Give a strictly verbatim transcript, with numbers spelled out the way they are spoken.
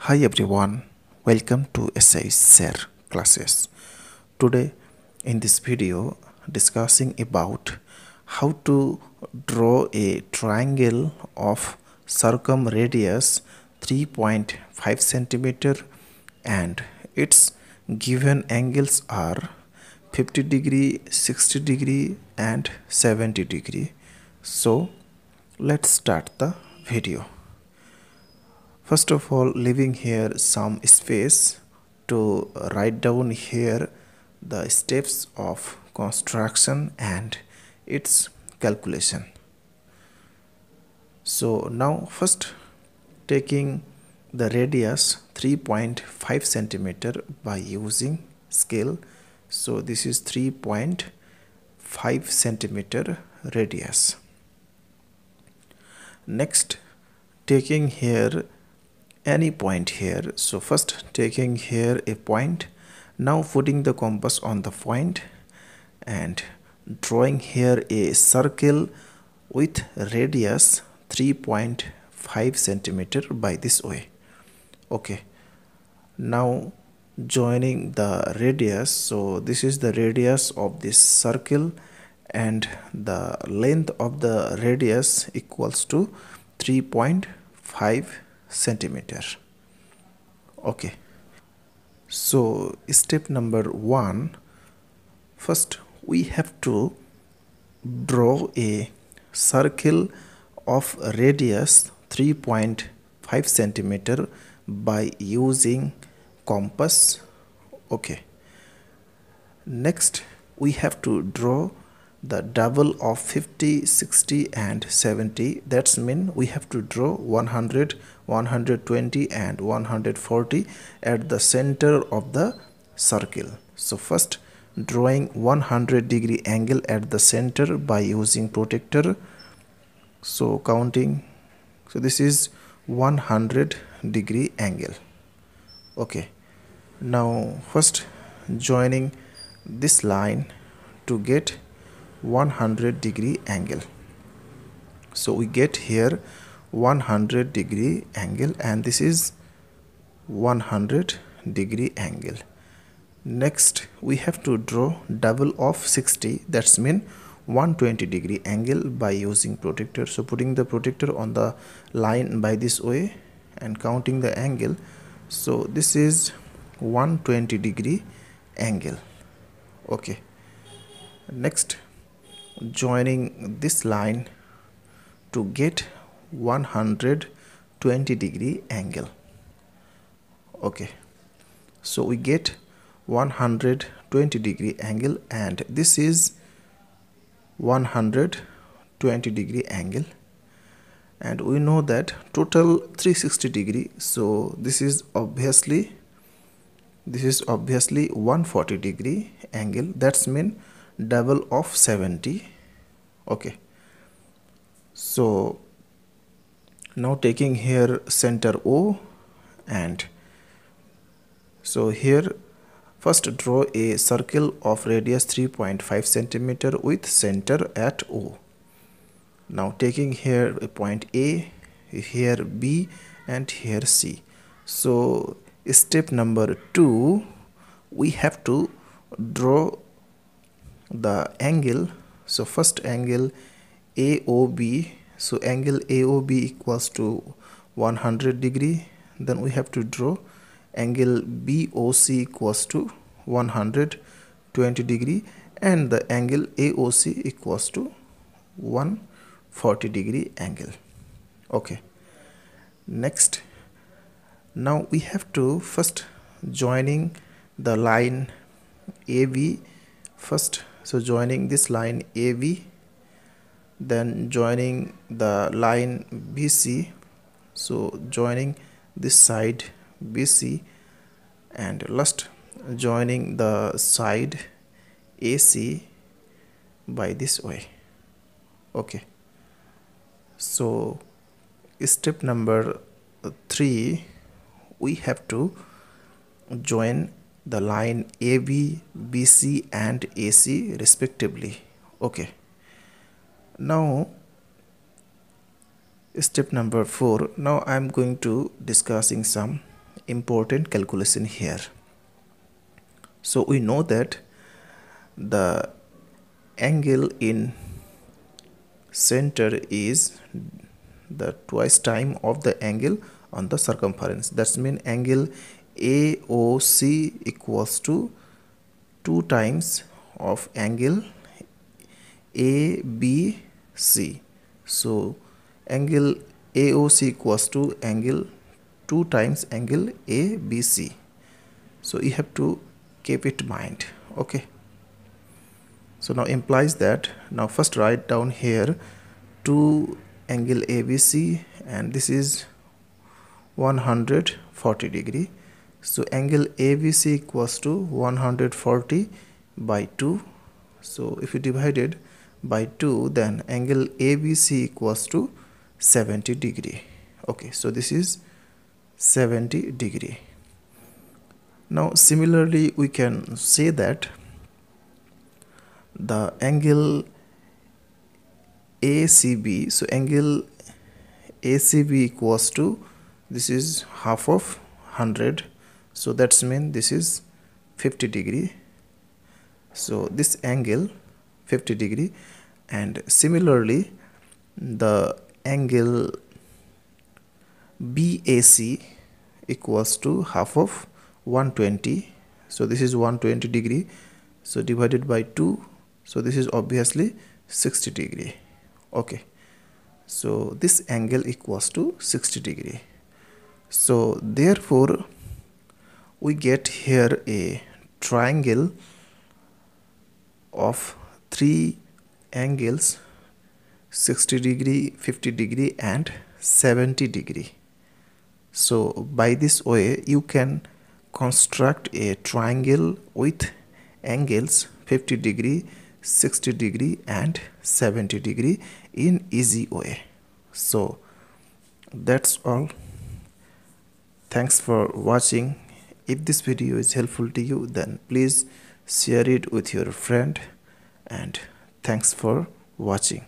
Hi everyone, welcome to S I Share classes. Today in this video discussing about how to draw a triangle of circumradius three point five centimeter and its given angles are fifty degree, sixty degree and seventy degree. So let's start the video. First of all, leaving here some space to write down here the steps of construction and its calculation. So now first taking the radius three point five centimeter by using scale. So this is three point five centimeter radius. Next, taking here any point here. So first taking here a point, now putting the compass on the point and drawing here a circle with radius three point five centimeter by this way. Okay, now joining the radius. So this is the radius of this circle and the length of the radius equals to three point five centimeter. Okay, so step number one, first we have to draw a circle of radius three point five centimeter by using compass. Okay, next we have to draw the double of fifty, sixty and seventy. That's mean we have to draw one hundred, one hundred twenty and one hundred forty at the center of the circle. So first drawing one hundred degree angle at the center by using protractor. So counting, so this is one hundred degree angle. Okay, now first joining this line to get one hundred degree angle. So we get here one hundred degree angle and this is one hundred degree angle. Next we have to draw double of sixty, that's mean one hundred twenty degree angle by using protractor. So putting the protractor on the line by this way and counting the angle. So this is one hundred twenty degree angle. Okay, next joining this line to get one hundred twenty degree angle. Okay, so we get one hundred twenty degree angle and this is one hundred twenty degree angle, and we know that total three hundred sixty degree. So this is obviously this is obviously one hundred forty degree angle. That's mean double of seventy. Okay, so now taking here center O, and so here first draw a circle of radius three point five centimeter with center at O. Now taking here a point A, here B and here C. So step number two, we have to draw the angle. So first angle A O B, so angle A O B equals to one hundred degree. Then we have to draw angle B O C equals to one hundred twenty degree and the angle A O C equals to one hundred forty degree angle. Okay, next now we have to first joining the line A B first. So joining this line A B, then joining the line B C. So joining this side B C and last joining the side A C by this way. Okay, so step number three, we have to join the line A B, B C and A C respectively. Okay, now step number four, now I am going to discussing some important calculation here. So we know that the angle in center is the twice time of the angle on the circumference. That's mean angle A O C equals to two times of angle A B C. So angle A O C equals to angle two times angle A B C. So you have to keep it in mind. Okay. So now implies that, now first write down here two angle A B C, and this is one hundred forty degree. So angle A B C equals to one hundred forty by two. So if you divided by two, then angle A B C equals to seventy degree. Okay, so this is seventy degree. Now similarly we can say that the angle A C B, so angle A C B equals to, this is half of one hundred, so that's mean this is fifty degree. So this angle fifty degree, and similarly the angle B A C equals to half of one hundred twenty, so this is one hundred twenty degree, so divided by two, so this is obviously sixty degree. Okay, so this angle equals to sixty degree. So therefore we get here a triangle of three angles, sixty degree, fifty degree and seventy degree. So by this way you can construct a triangle with angles fifty degree, sixty degree and seventy degree in easy way. So that's all. Thanks for watching. If this video is helpful to you, then please share it with your friend, and thanks for watching.